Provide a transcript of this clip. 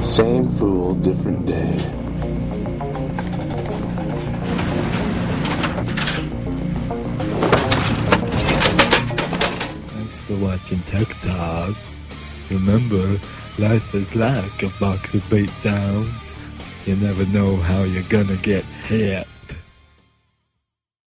Same fool, different day. Thanks for watching Tech Talk. Remember, life is like a box of beatdowns. You never know how you're gonna get hit.